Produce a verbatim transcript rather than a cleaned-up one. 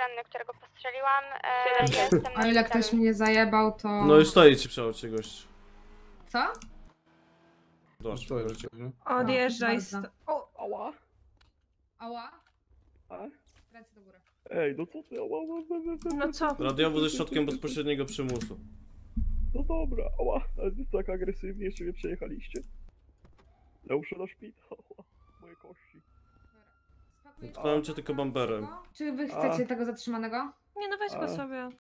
ranny, którego postrzeliłam. E, jestem na A ile szpitalu. ktoś mnie zajebał, to... No i stoi ci przy aucie gość. Co? Dość, Stoi. możecie. Odjeżdżaj bardzo. st... O, Ała. Ała? A? Ręce do góry. Ej, no co ty? Ała, ała, ała, ała. no co? Radiowo ze środkiem bezpośredniego przymusu. No dobra, ała. Ale wy tak agresywnie jeszcze nie przejechaliście. Ja muszę na szpital. Ała. Moje kości. Tknąłem cię tylko bamperem. Czy wy chcecie tego zatrzymanego? Nie no weź go A. sobie.